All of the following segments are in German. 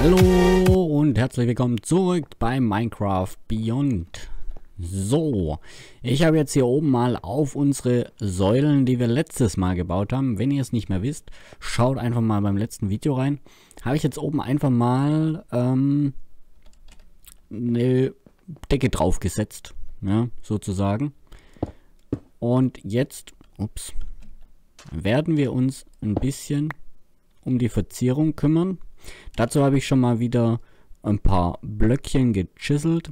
Hallo und herzlich willkommen zurück bei Minecraft Beyond. So, ich habe jetzt hier oben mal auf unsere Säulen, die wir letztes Mal gebaut haben. Wenn ihr es nicht mehr wisst, schaut einfach mal beim letzten Video rein. Habe ich jetzt oben einfach mal eine Decke draufgesetzt, ja, sozusagen. Und jetzt, werden wir uns ein bisschen um die Verzierung kümmern. Dazu habe ich schon mal wieder ein paar Blöckchen gechiselt.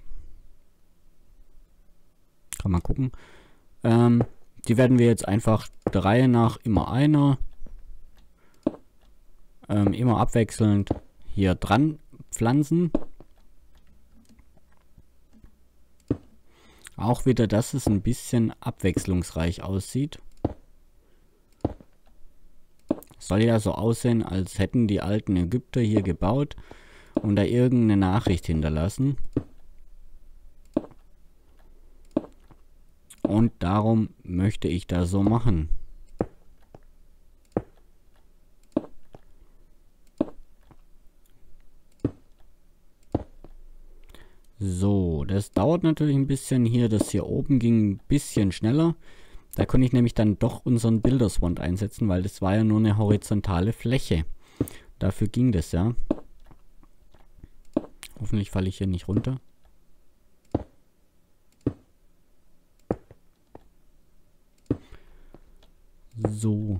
Kann man gucken. Die werden wir jetzt einfach der Reihe nach immer einer, immer abwechselnd hier dran pflanzen. Auch wieder, dass es ein bisschen abwechslungsreich aussieht. Soll ja so aussehen, als hätten die alten Ägypter hier gebaut und da irgendeine Nachricht hinterlassen. Und darum möchte ich das so machen. So, das dauert natürlich ein bisschen hier. Das hier oben ging ein bisschen schneller. Da konnte ich nämlich dann doch unseren Builderswand einsetzen, weil das war ja nur eine horizontale Fläche. Dafür ging das ja. Hoffentlich falle ich hier nicht runter. So.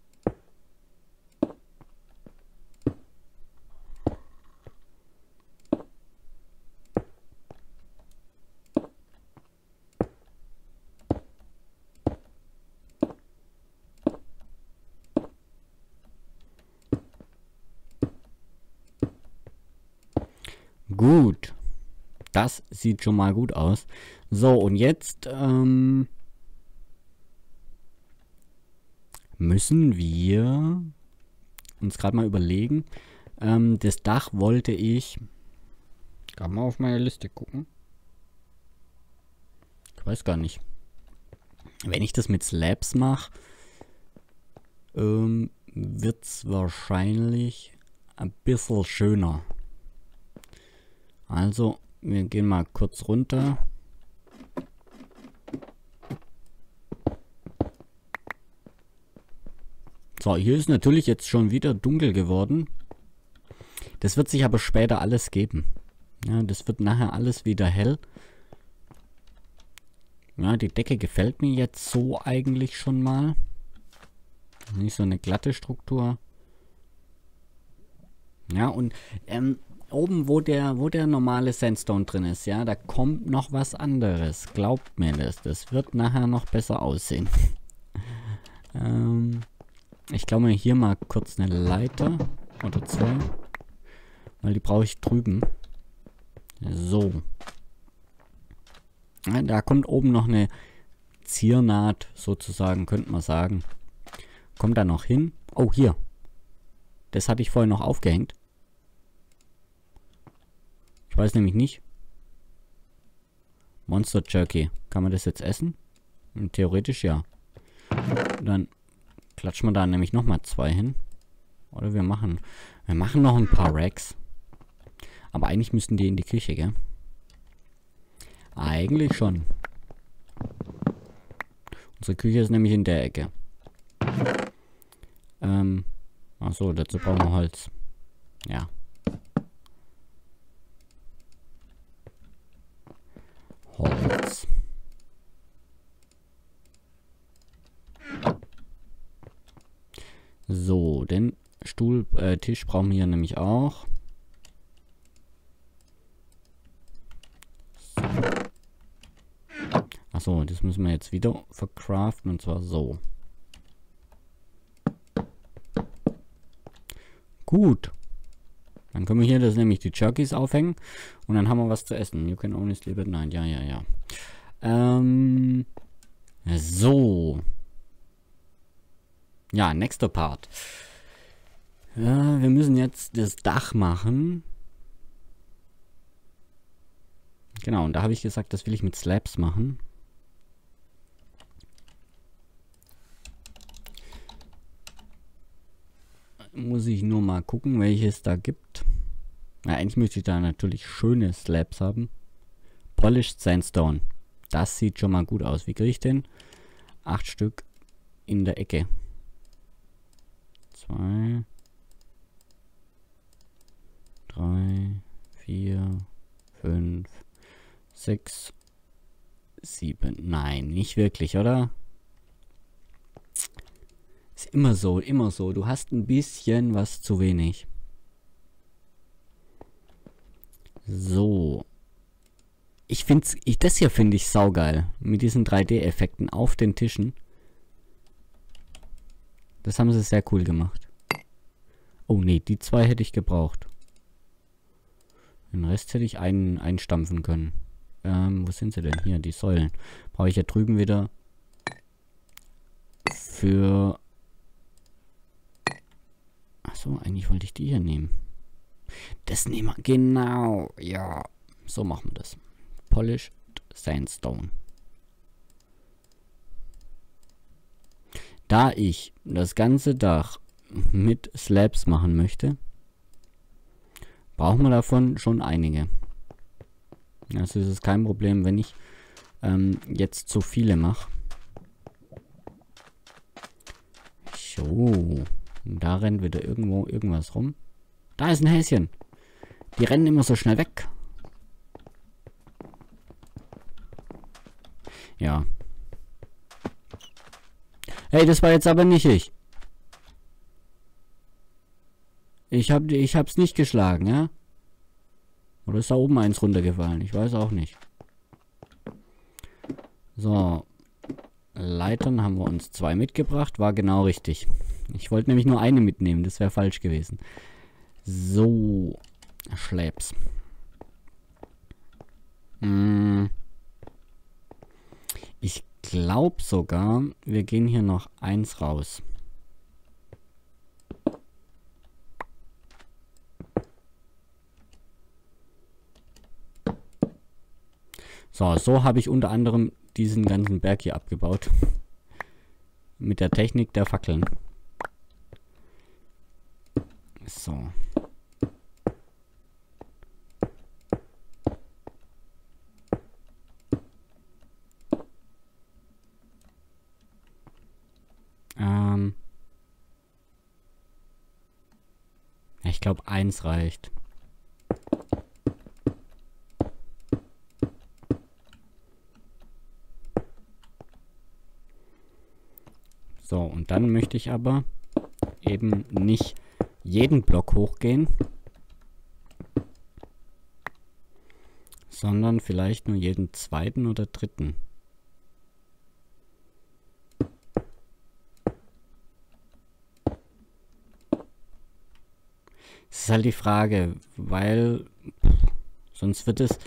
Gut. Das sieht schon mal gut aus. So, und jetzt müssen wir uns gerade mal überlegen. Das Dach wollte ich... Kann mal auf meine Liste gucken. Ich weiß gar nicht. Wenn ich das mit Slabs mache, wird es wahrscheinlich ein bisschen schöner. Also, wir gehen mal kurz runter. So, hier ist natürlich jetzt schon wieder dunkel geworden. Das wird sich aber später alles geben. Ja, das wird nachher alles wieder hell. Ja, die Decke gefällt mir jetzt so eigentlich schon mal. Nicht so eine glatte Struktur. Ja, und oben, wo der normale Sandstone drin ist, ja, da kommt noch was anderes. Glaubt mir das. Das wird nachher noch besser aussehen. Ich glaube mir hier mal kurz eine Leiter oder zwei. Weil die brauche ich drüben. So. Ja, da kommt oben noch eine Ziernaht sozusagen, könnte man sagen. Kommt da noch hin. Oh, hier. Das hatte ich vorhin noch aufgehängt. Ich weiß nämlich nicht. Monster Jerky. Kann man das jetzt essen? Theoretisch ja. Dann klatschen wir da nämlich nochmal zwei hin. Oder wir machen noch ein paar Racks. Aber eigentlich müssten die in die Küche, gell? Eigentlich schon. Unsere Küche ist nämlich in der Ecke. Achso, dazu brauchen wir Holz. Ja. Holz. So, den Tisch brauchen wir hier nämlich auch. Achso, das müssen wir jetzt wieder verkraften und zwar so. Gut. Dann können wir hier das nämlich die Jerkies aufhängen und dann haben wir was zu essen. You can only sleep at night. Ja, ja, ja. So. Ja, nächster Part. Ja, wir müssen jetzt das Dach machen. Genau, und da habe ich gesagt, das will ich mit Slabs machen. Muss ich nur mal gucken, welches da gibt. Na, eigentlich möchte ich da natürlich schöne Slabs haben. Polished Sandstone. Das sieht schon mal gut aus. Wie kriege ich den? 8 Stück in der Ecke. 2, 3, 4, 5, 6, 7. Nein, nicht wirklich, oder? Ist immer so, immer so. Du hast ein bisschen was zu wenig. So. Das hier finde ich saugeil. Mit diesen 3D-Effekten auf den Tischen. Das haben sie sehr cool gemacht. Oh nee, die 2 hätte ich gebraucht. Den Rest hätte ich einstampfen können. Wo sind sie denn? Hier, die Säulen. Brauche ich ja drüben wieder für... Achso, eigentlich wollte ich die hier nehmen. Das nehmen wir. Genau. Ja. So machen wir das. Polished Sandstone. Da ich das ganze Dach mit Slabs machen möchte, brauchen wir davon schon einige. Also ist es kein Problem, wenn ich jetzt zu viele mache. So. Da rennt wieder irgendwo irgendwas rum. Da ist ein Häschen. Die rennen immer so schnell weg. Ja. Hey, das war jetzt aber nicht ich. Ich hab's nicht geschlagen, ja? Oder ist da oben eins runtergefallen? Ich weiß auch nicht. So. Leitern haben wir uns 2 mitgebracht. War genau richtig. Ich wollte nämlich nur eine mitnehmen. Das wäre falsch gewesen. So. Schläbs. Ich glaube sogar, wir gehen hier noch eins raus. So habe ich unter anderem diesen ganzen Berg hier abgebaut. Mit der Technik der Fackeln. So. Ich glaube, 1 reicht. So, und dann möchte ich aber eben nicht jeden Block hochgehen, sondern vielleicht nur jeden 2. oder 3. Das ist halt die Frage, weil sonst wird es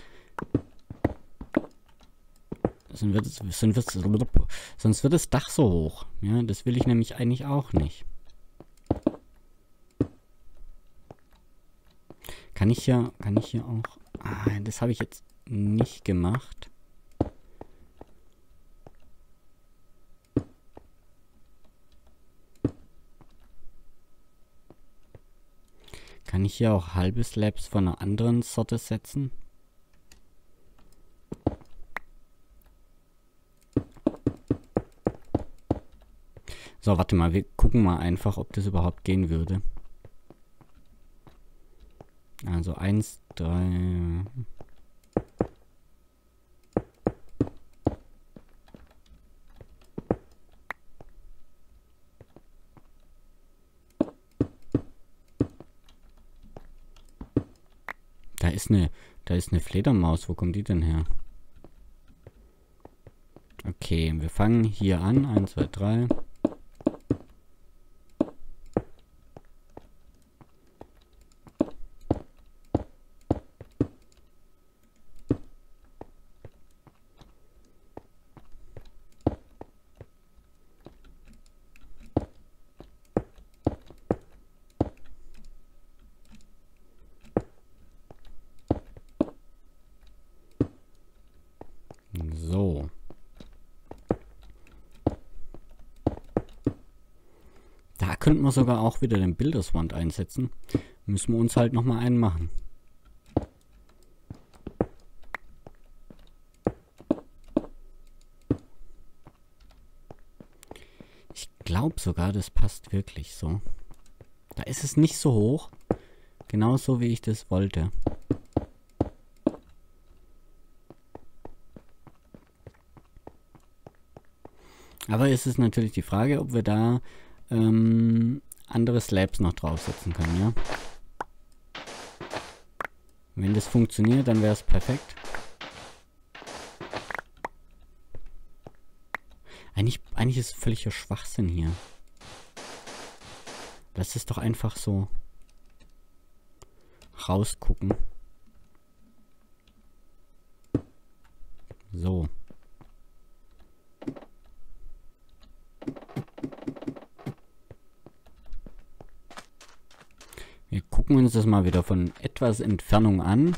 Dach so hoch. Ja, das will ich nämlich eigentlich auch nicht. Kann ich hier auch... Ah, das habe ich jetzt nicht gemacht. Kann ich hier auch halbe Slabs von einer anderen Sorte setzen? So, warte mal, wir gucken mal einfach, ob das überhaupt gehen würde. Also 1, 3... Da ist eine Fledermaus. Wo kommt die denn her? Okay, wir fangen hier an. 1, 2, 3. So. Da könnten wir sogar auch wieder den Bilderswand einsetzen. Müssen wir uns halt nochmal einen machen. glaube sogar, das passt wirklich so. Da ist es nicht so hoch. Genauso wie ich das wollte. Aber es ist natürlich die Frage, ob wir da andere Slabs noch draufsetzen können, ja. Wenn das funktioniert, dann wäre es perfekt. Eigentlich ist es völliger Schwachsinn hier. Lass es doch einfach so rausgucken. So. Wir gucken uns das mal wieder von etwas Entfernung an.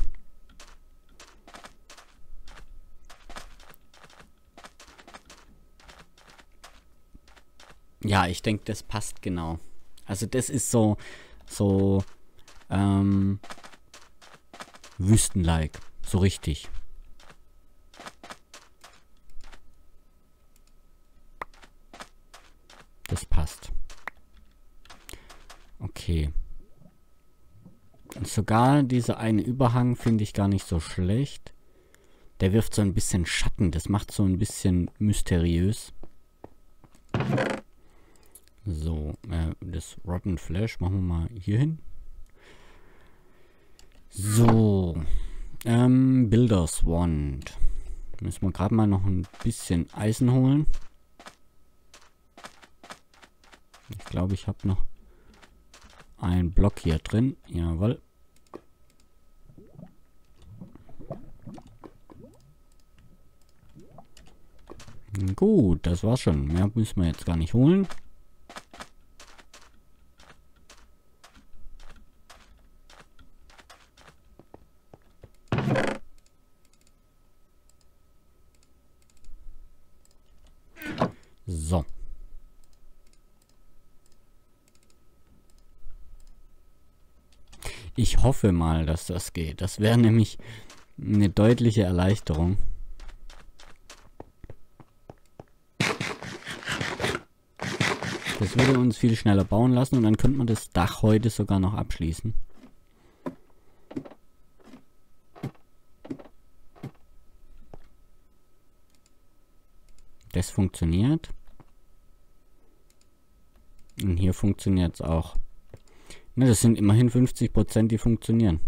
Ja, ich denke, das passt genau. Also das ist so Wüsten-like. So richtig. Das passt. Okay. Und sogar dieser eine Überhang finde ich gar nicht so schlecht. Der wirft so ein bisschen Schatten. Das macht so ein bisschen mysteriös. So, das Rotten Flash machen wir mal hier hin. So, Builders Wand. Müssen wir gerade mal noch ein bisschen Eisen holen. Ich glaube, ich habe noch einen Block hier drin. Jawohl. Gut, das war's schon. Mehr müssen wir jetzt gar nicht holen. So. Ich hoffe mal, dass das geht. Das wäre nämlich eine deutliche Erleichterung. Das würde uns viel schneller bauen lassen und dann könnte man das Dach heute sogar noch abschließen. Das funktioniert. Und hier funktioniert es auch. Ne, das sind immerhin 50%, die funktionieren.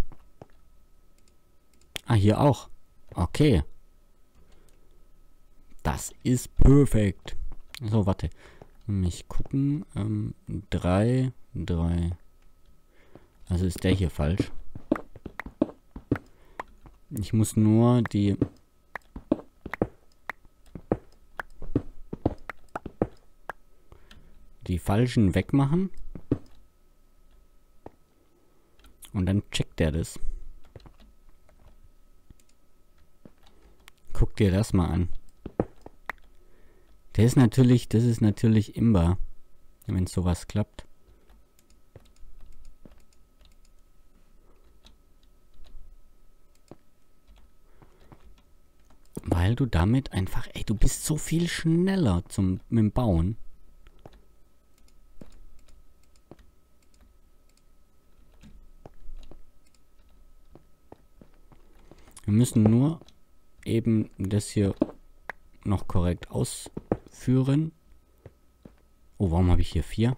Ah, hier auch. Okay. Das ist perfekt. So, warte. Mich gucken. 3. Also ist der hier falsch. Ich muss nur die falschen wegmachen. Und dann checkt er das. Guck dir das mal an. Das ist natürlich Imba, wenn sowas klappt. Weil du damit einfach, du bist so viel schneller mit dem Bauen. Wir müssen nur eben das hier noch korrekt ausführen. Oh, warum habe ich hier 4?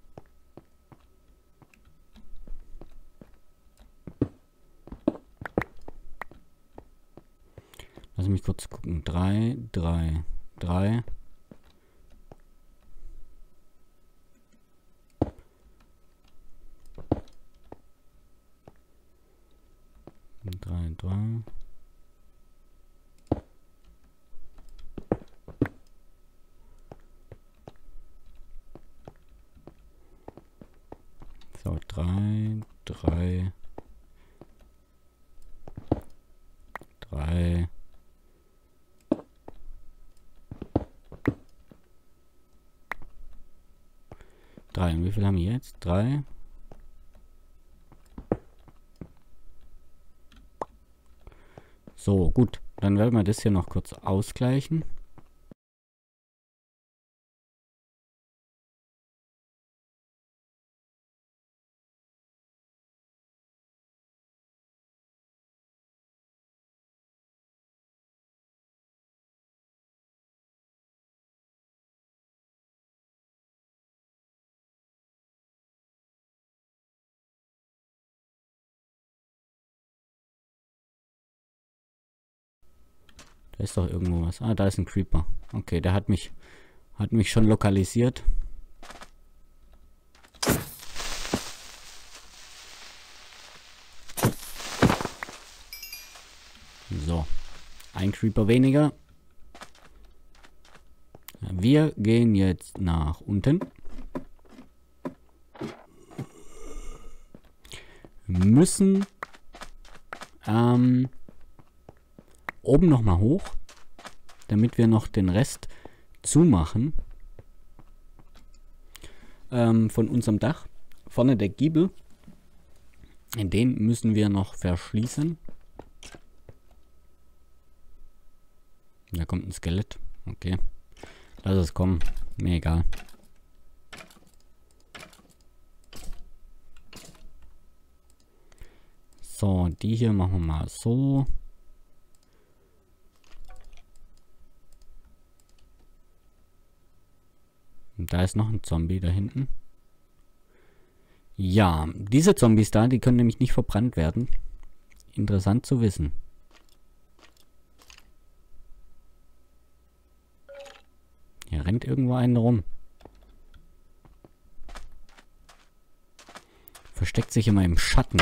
Lass mich kurz gucken. 3. 3. So, 3. 3. 3. Und wie viel haben wir jetzt? 3. So, gut. Dann werden wir das hier noch kurz ausgleichen. Da ist doch irgendwo was. Ah, da ist ein Creeper. Okay, der hat mich schon lokalisiert. So. Ein Creeper weniger. Wir gehen jetzt nach unten. Müssen oben nochmal hoch, damit wir noch den Rest zumachen von unserem Dach. Vorne der Giebel, den müssen wir noch verschließen. Da kommt ein Skelett. Okay. Lass es kommen. Mir egal. So, die hier machen wir mal so. Und da ist noch ein Zombie da hinten. Ja, diese Zombies da, die können nämlich nicht verbrannt werden. Interessant zu wissen. Hier rennt irgendwo einer rum. Versteckt sich immer im Schatten.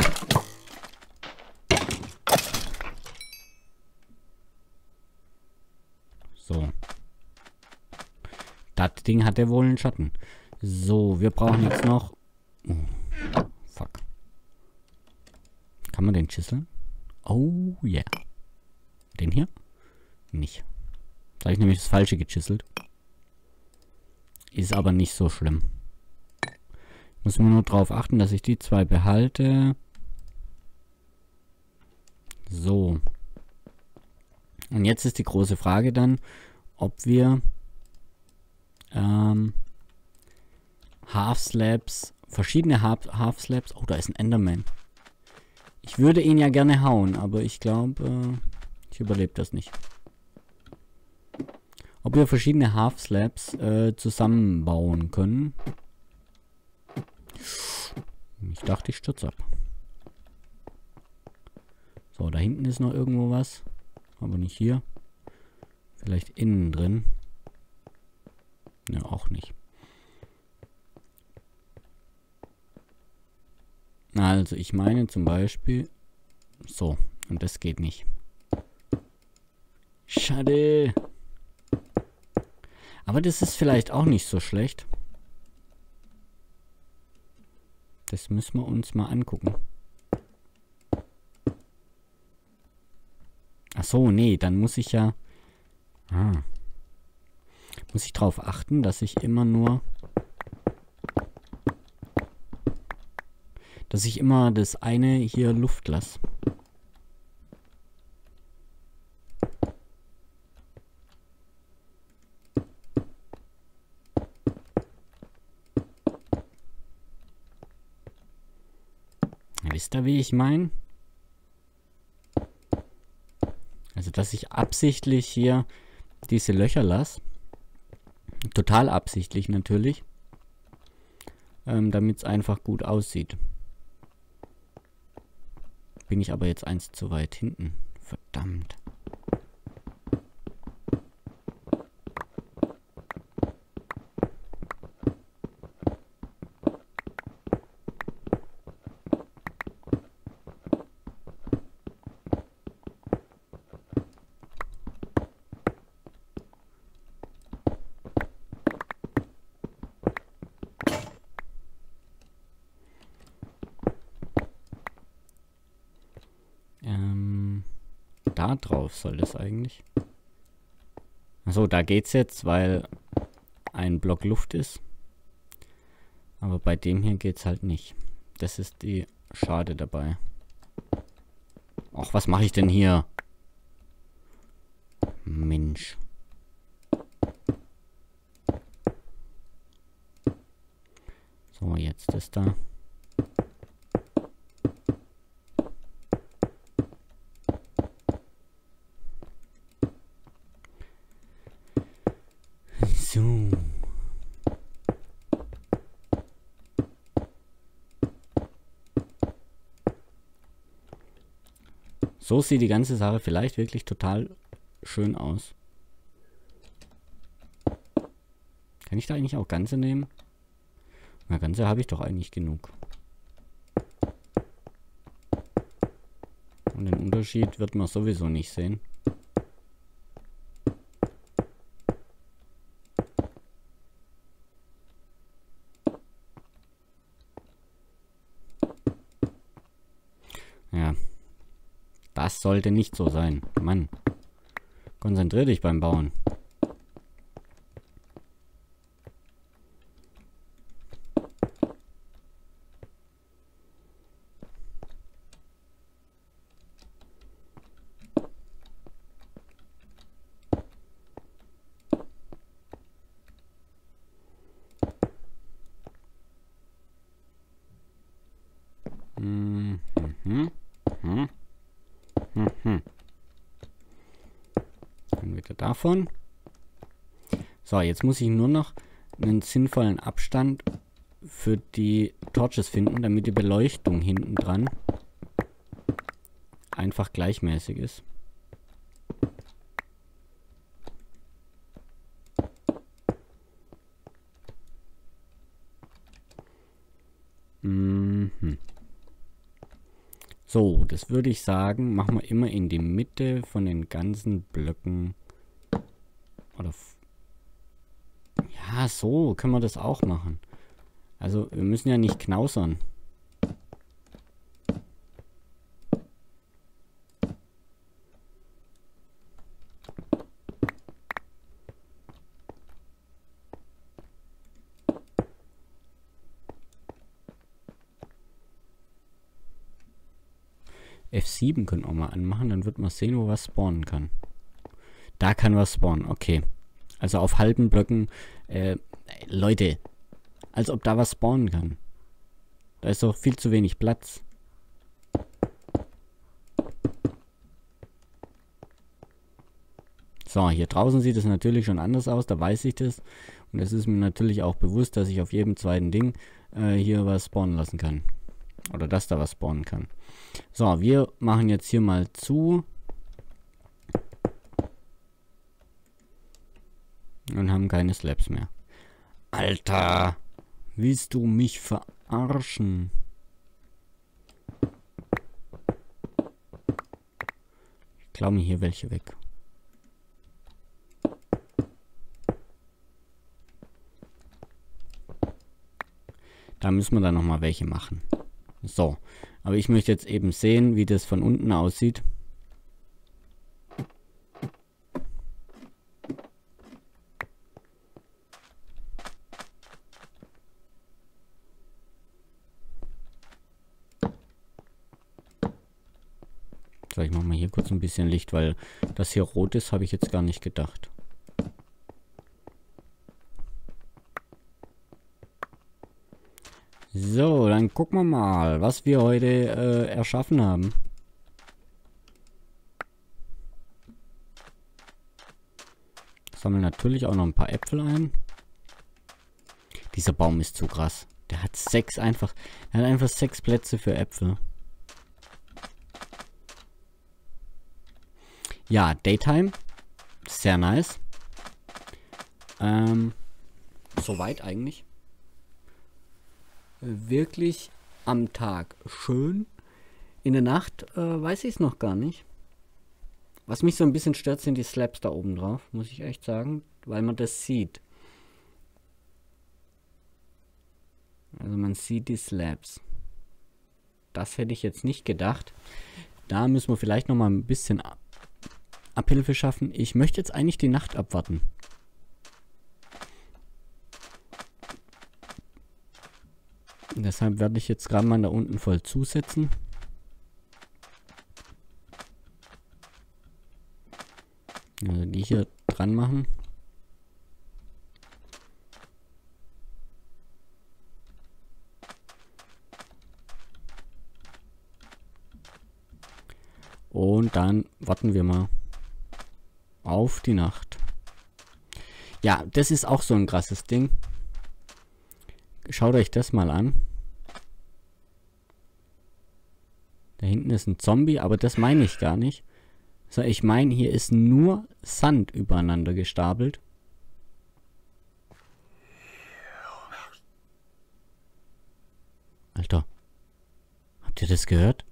So. Das Ding hat ja wohl einen Schatten. So, wir brauchen jetzt noch... Oh, fuck. Kann man den chiseln? Oh, yeah. Den hier? Nicht. Da habe ich nämlich das Falsche gechiselt. Ist aber nicht so schlimm. Muss man nur darauf achten, dass ich die zwei behalte. So. Und jetzt ist die große Frage dann, ob wir Half-Slabs, verschiedene Half-Slabs... Oh, da ist ein Enderman. Ich würde ihn ja gerne hauen, aber ich glaube, ich überlebe das nicht. Ob wir verschiedene Half-Slabs zusammenbauen können. Ich dachte, ich stürze ab. So, da hinten ist noch irgendwo was. Aber nicht hier. Vielleicht innen drin. Ne, auch nicht. Also, ich meine zum Beispiel... So, und das geht nicht. Schade. Aber das ist vielleicht auch nicht so schlecht. Das müssen wir uns mal angucken. Ach so, nee, dann muss ich ja... muss ich darauf achten, dass ich immer nur... dass ich immer das eine hier Luft lasse. Wisst ihr, wie ich meine? Also, dass ich absichtlich hier diese Löcher lasse. Total absichtlich natürlich. Damit es einfach gut aussieht. Bin ich aber jetzt eins zu weit hinten. Verdammt. Da drauf soll das eigentlich. Achso, da geht's jetzt, weil ein Block Luft ist. Aber bei dem hier geht's halt nicht. Das ist die Schade dabei. Ach, was mache ich denn hier? Mensch. So, jetzt ist da. So. So sieht die ganze Sache vielleicht wirklich total schön aus. Kann ich da eigentlich auch ganze nehmen? Na, ganze habe ich doch eigentlich genug. Und den Unterschied wird man sowieso nicht sehen. Ja. Das sollte nicht so sein. Mann. Konzentrier dich beim Bauen. Dann wieder davon. So, jetzt muss ich nur noch einen sinnvollen Abstand für die Torches finden, damit die Beleuchtung hinten dran einfach gleichmäßig ist. So, das würde ich sagen, machen wir immer in die Mitte von den ganzen Blöcken. Oder ja, so können wir das auch machen. Also, wir müssen ja nicht knausern. F7 können wir mal anmachen, dann wird man sehen, wo was spawnen kann. Da kann was spawnen, okay. Also auf halben Blöcken, Leute, als ob da was spawnen kann. Da ist doch viel zu wenig Platz. So, hier draußen sieht es natürlich schon anders aus, da weiß ich das. Und es ist mir natürlich auch bewusst, dass ich auf jedem zweiten Ding hier was spawnen lassen kann. Oder dass da was spawnen kann. So, wir machen jetzt hier mal zu. Und haben keine Slabs mehr. Alter! Willst du mich verarschen? Ich klaue mir hier welche weg. Da müssen wir dann nochmal welche machen. So, aber ich möchte jetzt eben sehen, wie das von unten aussieht. So, ich mache mal hier kurz ein bisschen Licht, weil das hier rot ist, habe ich jetzt gar nicht gedacht. So, dann gucken wir mal, was wir heute erschaffen haben. Sammeln natürlich auch noch ein paar Äpfel ein. Dieser Baum ist zu krass. Der hat er hat einfach 6 Plätze für Äpfel. Ja, Daytime. Sehr nice. Soweit eigentlich. Wirklich am Tag schön. In der Nacht weiß ich es noch gar nicht. Was mich so ein bisschen stört, sind die Slabs da oben drauf, muss ich echt sagen, weil man das sieht. Also man sieht die Slabs. Das hätte ich jetzt nicht gedacht. Da müssen wir vielleicht noch mal ein bisschen Abhilfe schaffen. Ich möchte jetzt eigentlich die Nacht abwarten. Deshalb werde ich jetzt gerade mal da unten voll zusetzen. Also die hier dran machen. Und dann warten wir mal auf die Nacht. Ja, das ist auch so ein krasses Ding. Schaut euch das mal an. Da hinten ist ein Zombie, aber das meine ich gar nicht. So, ich meine, hier ist nur Sand übereinander gestapelt. Alter, habt ihr das gehört?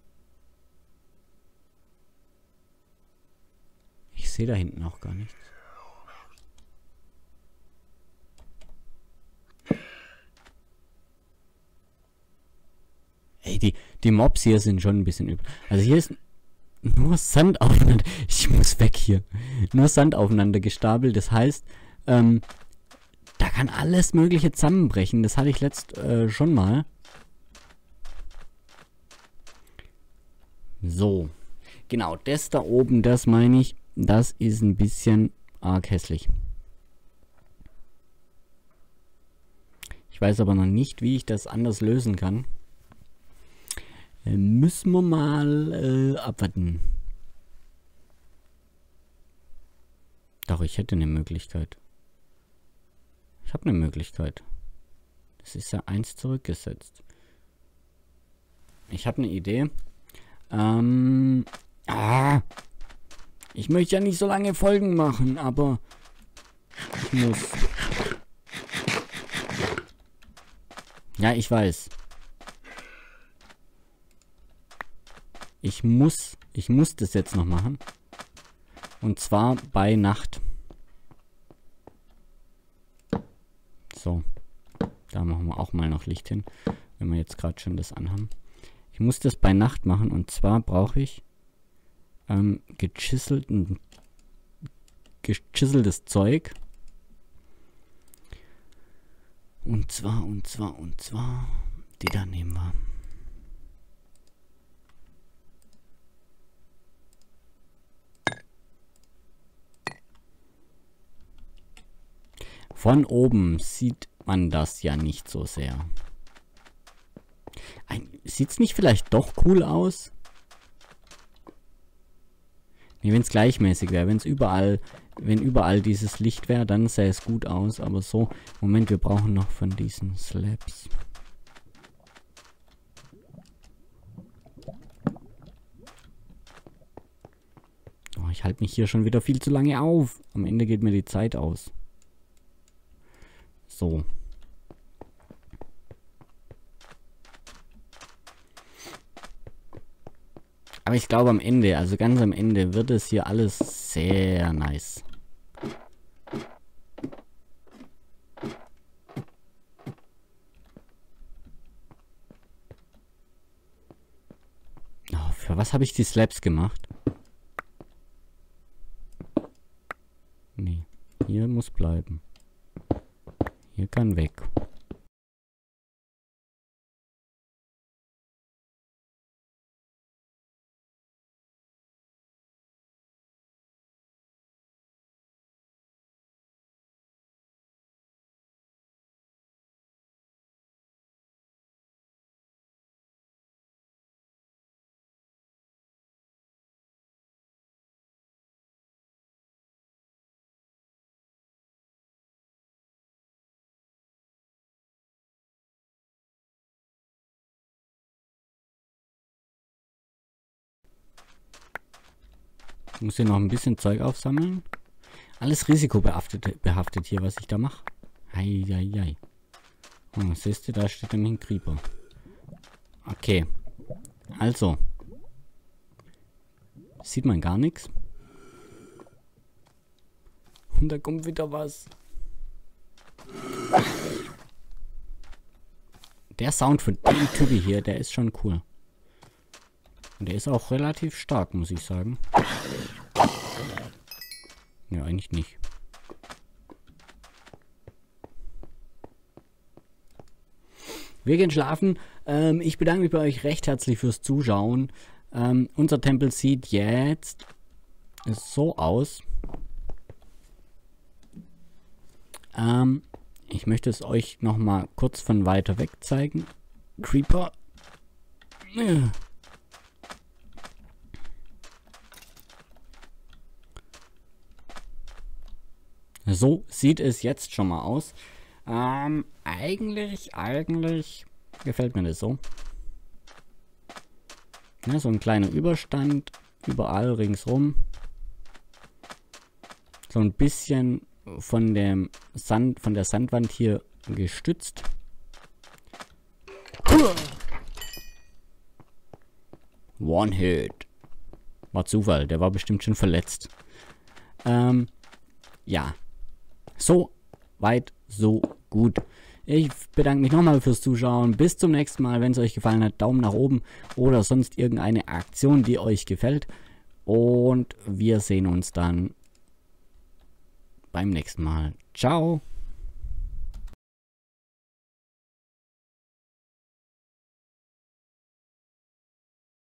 Ich sehe da hinten auch gar nichts. Ey, die Mobs hier sind schon ein bisschen übel. Also hier ist nur Sand aufeinander. Ich muss weg hier. Nur Sand aufeinander gestapelt. Das heißt, da kann alles Mögliche zusammenbrechen. Das hatte ich schon mal. So. Genau, das da oben, das meine ich, das ist ein bisschen arg hässlich. Ich weiß aber noch nicht, wie ich das anders lösen kann. Müssen wir mal abwarten. Doch, ich hätte eine Möglichkeit. Ich habe eine Möglichkeit. Das ist ja 1 zurückgesetzt. Ich habe eine Idee. Ich möchte ja nicht so lange Folgen machen, aber ich muss. Ja, ich weiß. Ich muss das jetzt noch machen. Und zwar bei Nacht. So. Da machen wir auch mal noch Licht hin, wenn wir jetzt gerade schon das anhaben. Ich muss das bei Nacht machen und zwar brauche ich gechiseltes Zeug. Und zwar, die da nehmen wir. Von oben sieht man das ja nicht so sehr. Sieht's nicht vielleicht doch cool aus? Nee, wenn es gleichmäßig wäre, wenn überall dieses Licht wäre, dann sähe es gut aus. Aber so, Moment, wir brauchen noch von diesen Slabs. Oh, ich halte mich hier schon wieder viel zu lange auf. Am Ende geht mir die Zeit aus. So. Aber ich glaube am Ende, also ganz am Ende, wird es hier alles sehr nice. Oh, für was habe ich die Slabs gemacht? Nee, hier muss bleiben. Hier kann weg. Ich muss hier noch ein bisschen Zeug aufsammeln. Alles risikobehaftet hier, was ich da mache. Eieiei. Oh, siehst du, da steht nämlich ein Creeper. Okay. Also. Sieht man gar nichts. Und da kommt wieder was. Der Sound von dem Typi hier, der ist schon cool. Und der ist auch relativ stark, muss ich sagen. Ja, eigentlich nicht. Wir gehen schlafen. Ich bedanke mich bei euch recht herzlich fürs Zuschauen. Unser Tempel sieht jetzt so aus. Ich möchte es euch noch mal kurz von weiter weg zeigen. Creeper. So sieht es jetzt schon mal aus. Eigentlich gefällt mir das so. Ja, so ein kleiner Überstand überall ringsrum. so ein bisschen von der Sandwand hier gestützt. One Hit. War Zufall, der war bestimmt schon verletzt. Ja. So weit, so gut. Ich bedanke mich nochmal fürs Zuschauen. Bis zum nächsten Mal. Wenn es euch gefallen hat, Daumen nach oben oder sonst irgendeine Aktion, die euch gefällt. Und wir sehen uns dann beim nächsten Mal. Ciao.